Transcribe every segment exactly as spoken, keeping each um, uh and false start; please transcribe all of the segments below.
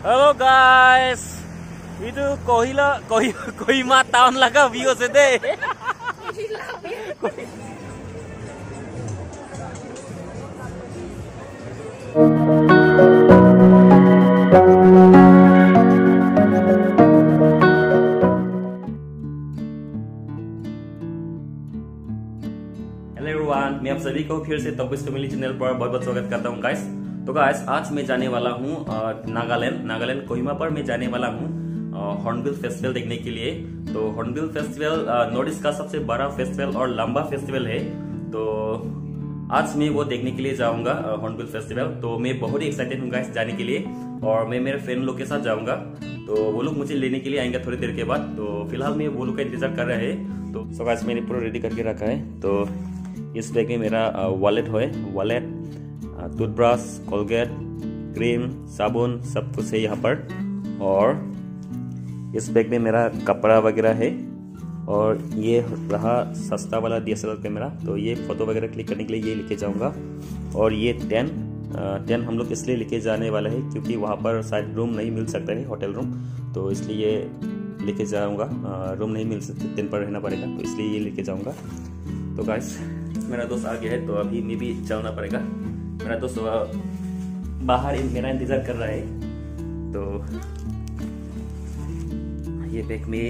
Hello guys, itu Kohila, Kohima Town laga view sede. Hello everyone, मैं आप सभी को फिर से तोबिस फैमिली चैनल पर बहुत बहुत स्वागत करता हूँ गाइस। तो गाइस आज मैं जाने वाला हूँ नागालैंड नागालैंड कोहिमा पर मैं जाने वाला हूँ हॉर्नबिल फेस्टिवल देखने के लिए। तो हॉर्नबिल फेस्टिवल नॉर्थ ईस्ट का सबसे बड़ा फेस्टिवल और लंबा फेस्टिवल है। तो आज मैं वो देखने के लिए जाऊंगा हॉर्नबिल फेस्टिवल। तो मैं बहुत ही एक्साइटेड हूँ गाइस जाने के लिए, और मैं मेरे फ्रेंड लोग के साथ जाऊंगा। तो वो लोग मुझे लेने के लिए आएंगे थोड़ी देर के बाद। तो फिलहाल मैं वो लोग का इंतजार कर रहे हैं। तो सो गाइस मैंने पूरा रेडी करके रखा है। तो इस बैग में मेरा वॉलेट है, वॉलेट, टूथब्रश, कोलगेट, क्रीम, साबुन सब कुछ है यहाँ पर। और इस बैग में मेरा कपड़ा वगैरह है, और ये रहा सस्ता वाला D S L R camera. तो ये फोटो वगैरह क्लिक करने के लिए ये लेके जाऊंगा। और ये टेन टेन हम लोग इसलिए लेके जाने वाला है क्योंकि वहाँ पर शायद रूम नहीं मिल सकता है, होटल रूम। तो इसलिए ये लेके जाऊंगा, रूम नहीं मिल सकते, टेंट पर रहना पड़ेगा। तो इसलिए ये लेके जाऊंगा। तो गाइस मेरा दोस्त आ गया है, तो अभी मैं भी चलना पड़ेगा। मेरा दोस्त बाहर मेरा इंतजार कर रहा है। तो ये बैग में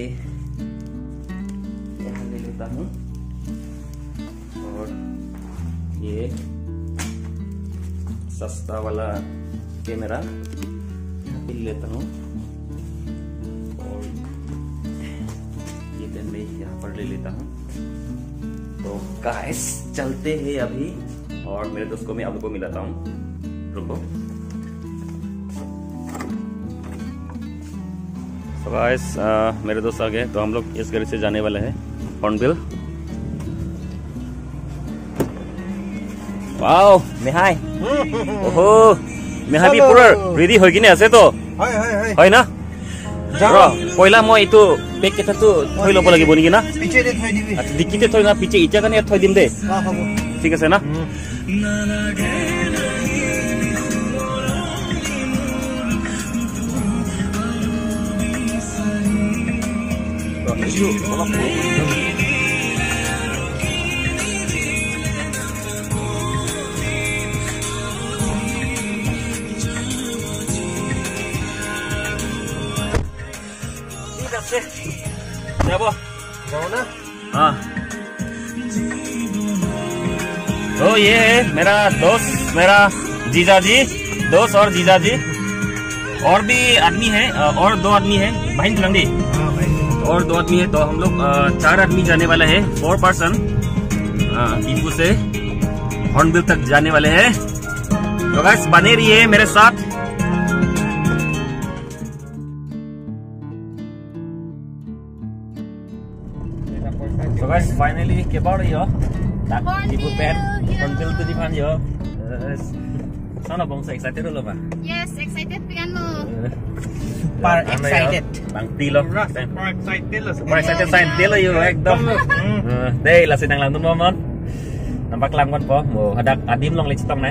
यहाँ ले लेता हूँ, और ये सस्ता वाला कैमरा ले लेता हूँ, और ये पेन में यहाँ पर ले लेता हूँ। तो गाइस चलते हैं अभी, और मेरे दोस्त को मैं आप लोगों को मिलाता हूँ। रुको। तो गाइस मेरे दोस्त आ गए। तो हम लोग इस गाड़ी से जाने वाले हैं हॉर्नबिल। वाओ मेहाई, ओहो मेहाई भी पूरा रेडी हो किने আছে তো? হয় হয় হয় হয় না? ৰ পয়লা মই ইটো বেগ কেটাটো থৈ লব লাগিব নেকি না? পিছেতে থৈ দিবি। আচ্ছা ডিকিতে থৈ না, পিছে ইটা কানে থৈ দিম দে। হ্যাঁ হ'ব, ঠিক আছে না? जाबो जाओ ना। हाँ तो ये है मेरा दोस्त, मेरा जीजा जी, दोस्त और जीजा जी, और भी आदमी है, और दो आदमी है भाई लंडी, और दो आदमी है। तो हम लोग चार आदमी जाने वाले हैं, फोर पर्सन टीपू से हॉर्नबिल तक जाने वाले हैं। तो गाइस बने रहिए मेरे साथ। So guys, finally ke baru yo. Tak ibu pen hॉर्नबिल tu di pan yo. Sana bang so excited lo ba? Yes, excited pian mo. Super excited. Bang tilo. Super excited lo. Super excited sign tilo yo ekdom. Đây là sự đang làm đúng không? Nampak lang kan po. Mo hadak adim long le chitong na.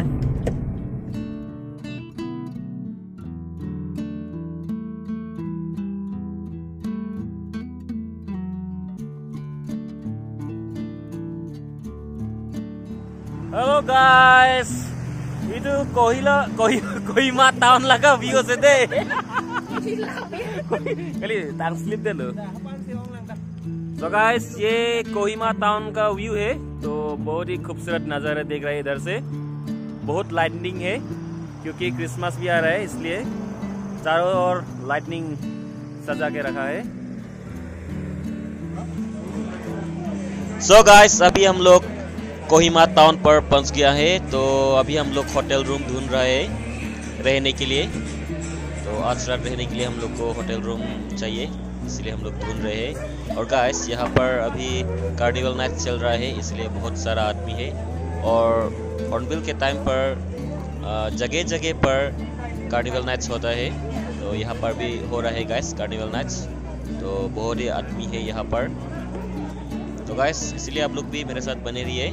Hello guys, itu Kohila, Kohima Town laga view sede. Kali tang slip दे लो। तो guys ये Kohima town का view है। तो बहुत ही खूबसूरत नज़ारा देख रहे हैं इधर से। बहुत लाइटनिंग है क्योंकि क्रिसमस भी आ रहा है, इसलिए चारों ओर लाइटनिंग सजा के रखा है। सो गाइस अभी हम लोग कोहिमा टाउन पर पहुंच गया है। तो अभी हम लोग होटल रूम ढूंढ रहे हैं रहने के लिए। तो आज रात रहने के लिए हम लोग को होटल रूम चाहिए, इसलिए हम लोग ढूंढ रहे हैं। और गाइस यहाँ पर अभी कार्निवल नाइट चल रहा है, इसलिए बहुत सारा आदमी है। और हॉर्नबिल के टाइम पर जगह जगह पर कार्निवल नाइट्स होता है। तो यहाँ पर भी हो रहा है गाइस कार्निवल नाइट्स। तो बहुत ही आदमी है यहाँ पर। तो गाइस इसलिए आप लोग भी मेरे साथ बने रहिए।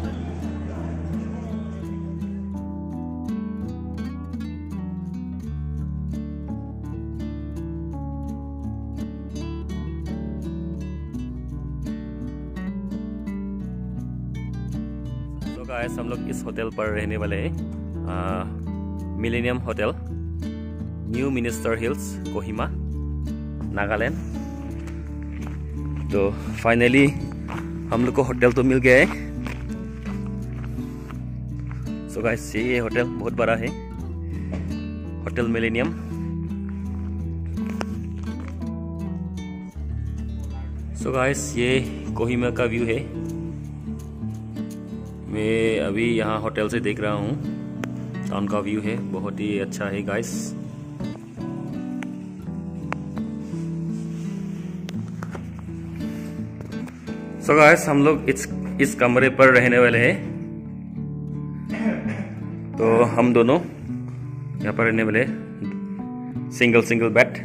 गाइस हम लोग इस होटल पर रहने वाले हैं, millennium hotel, new minister hills, Kohima, Nagaland. तो फाइनली हम लोग को होटल तो मिल गया है। सो गाइस ये होटल बहुत बड़ा है, होटल मिलेनियम। सो गाइस ये कोहिमा का व्यू है। मैं अभी यहाँ होटल से देख रहा हूँ, टाउन का व्यू है, बहुत ही अच्छा है गाइस। सो गाइस हम लोग इस इस कमरे पर रहने वाले हैं। तो हम दोनों यहाँ पर रहने वाले, सिंगल सिंगल बेड।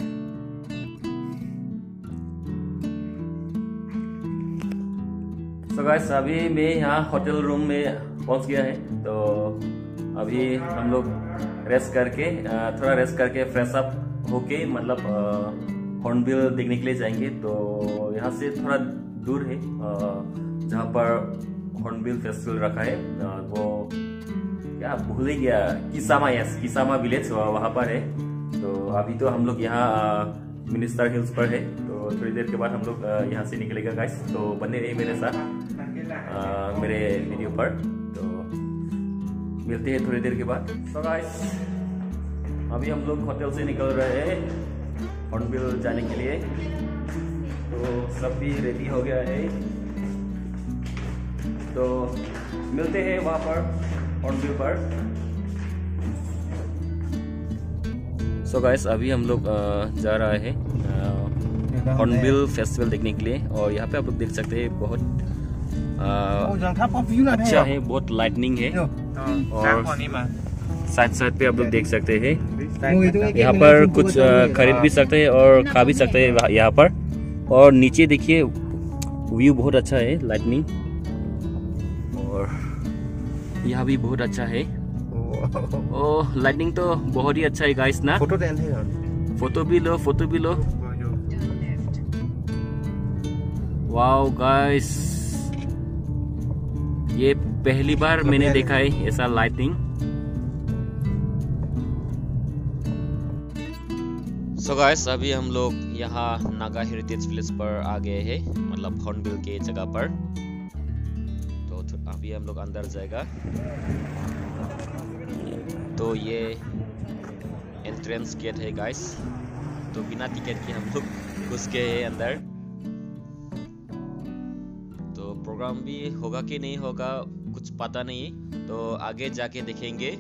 तो गाइस अभी मैं यहाँ होटल रूम में पहुँच गया है। तो अभी हम लोग रेस्ट करके, थोड़ा रेस्ट करके फ्रेश अप होके, मतलब हॉर्नबिल देखने के लिए जाएंगे। तो यहाँ से थोड़ा दूर है जहाँ पर हॉर्नबिल फेस्टिवल रखा है, वो क्या भूल ही गया, किसामा, यस किसामा विलेज वहाँ पर है। तो अभी तो हम लोग यहाँ मिनिस्टर हिल्स पर है। तो थोड़ी देर के बाद हम लोग यहाँ से निकलेगा गाइस। तो बने रहिए मेरे साथ आ, मेरे वीडियो पर। तो मिलते हैं थोड़ी देर के बाद। तो गाइस अभी हम लोग होटल से निकल रहे हैं हॉर्नबिल जाने के लिए। तो सब भी रेडी हो गया है। तो मिलते हैं वहाँ पर हॉर्नबिल पर। सो गाइस अभी हम लोग जा रहे हैं हॉर्नबिल फेस्टिवल देखने के लिए। और यहाँ पे आप लोग देख सकते हैं बहुत अच्छा है, बहुत लाइटनिंग है। और साइड साइड पे आप लोग देख सकते हैं, यहाँ पर कुछ खरीद भी सकते हैं और खा भी सकते हैं यहाँ पर। और नीचे देखिए व्यू बहुत अच्छा है, लाइटनिंग, और यहाँ भी बहुत अच्छा है। ओह लाइटनिंग तो बहुत ही अच्छा है गाइस ना। फोटो फोटो भी लो, फोटो भी लो। वाओ गाइस ये पहली बार मैंने देखा है ऐसा लाइटिंग। सो गाइस अभी हम लोग यहाँ नागा हेरिटेज विलेज पर आ गए हैं, मतलब हॉर्नबिल के जगह पर। तो अभी हम लोग अंदर जाएगा। तो ये एंट्रेंस गेट है गाइस। तो बिना टिकट के हम लोग घुस गए हैं अंदर। तो प्रोग्राम भी होगा कि नहीं होगा कुछ पता नहीं, तो आगे जाके देखेंगे।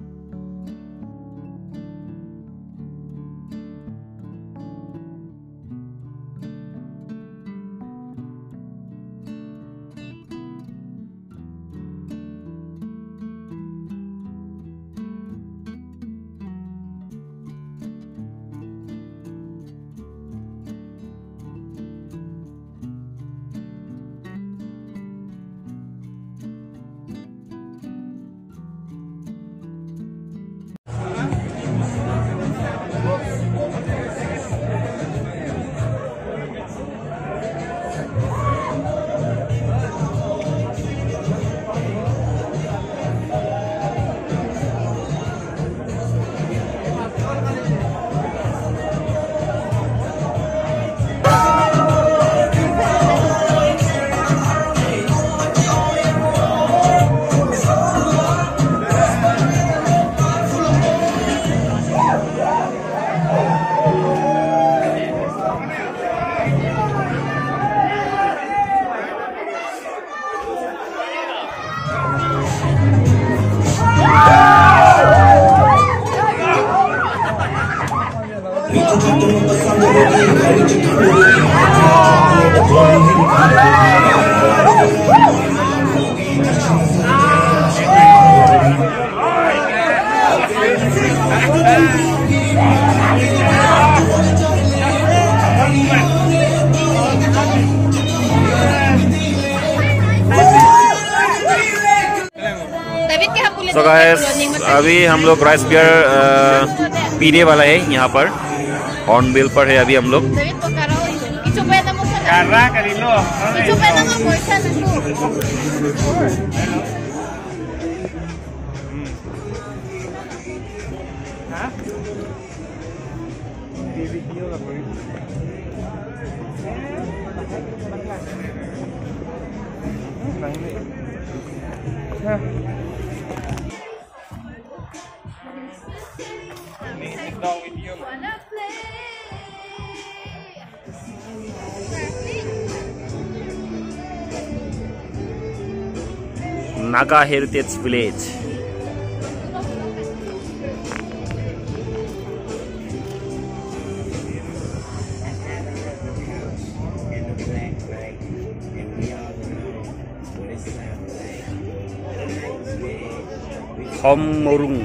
So guys, अभी हम लोग राइस बियर पीने वाला है यहाँ पर, हॉर्नबिल पर है अभी हम लोग। Wanna play? Naga Heritage Village. Hom Morung.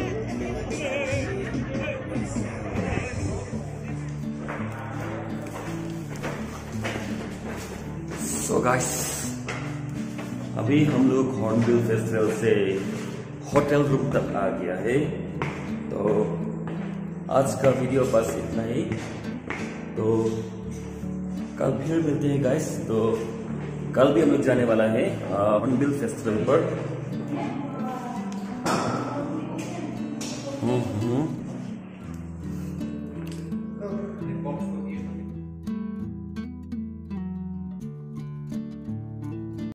So guys, अभी हम लोग हॉर्नबिल फेस्टिवल से होटल रूम तक आ गया है। तो आज का वीडियो बस इतना ही। तो कल फिर मिलते हैं गाइस। तो कल भी हम लोग जाने वाला है हॉर्नबिल फेस्टिवल पर। हम्म हम्म